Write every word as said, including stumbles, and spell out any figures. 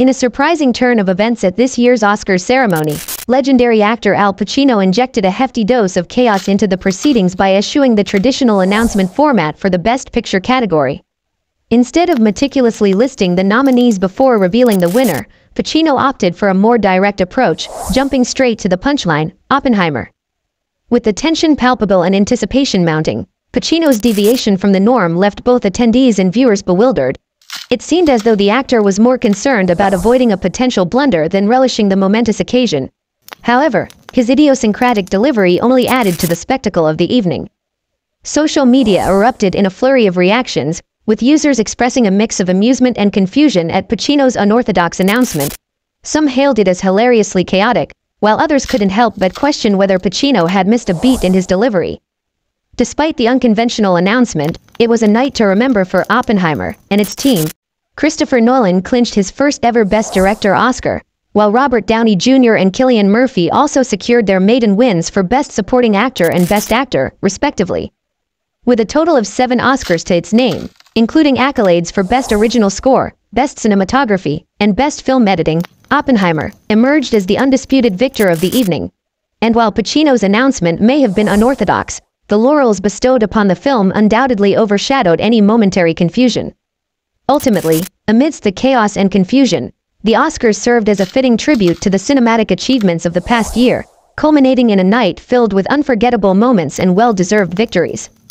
In a surprising turn of events at this year's Oscars ceremony, legendary actor Al Pacino injected a hefty dose of chaos into the proceedings by eschewing the traditional announcement format for the Best Picture category. Instead of meticulously listing the nominees before revealing the winner, Pacino opted for a more direct approach, jumping straight to the punchline, Oppenheimer. With the tension palpable and anticipation mounting, Pacino's deviation from the norm left both attendees and viewers bewildered. It seemed as though the actor was more concerned about avoiding a potential blunder than relishing the momentous occasion. However, his idiosyncratic delivery only added to the spectacle of the evening. Social media erupted in a flurry of reactions, with users expressing a mix of amusement and confusion at Pacino's unorthodox announcement. Some hailed it as hilariously chaotic, while others couldn't help but question whether Pacino had missed a beat in his delivery. Despite the unconventional announcement, it was a night to remember for Oppenheimer and its team. Christopher Nolan clinched his first-ever Best Director Oscar, while Robert Downey Junior and Cillian Murphy also secured their maiden wins for Best Supporting Actor and Best Actor, respectively. With a total of seven Oscars to its name, including accolades for Best Original Score, Best Cinematography, and Best Film Editing, Oppenheimer emerged as the undisputed victor of the evening. And while Pacino's announcement may have been unorthodox, the laurels bestowed upon the film undoubtedly overshadowed any momentary confusion. Ultimately, amidst the chaos and confusion, the Oscars served as a fitting tribute to the cinematic achievements of the past year, culminating in a night filled with unforgettable moments and well-deserved victories.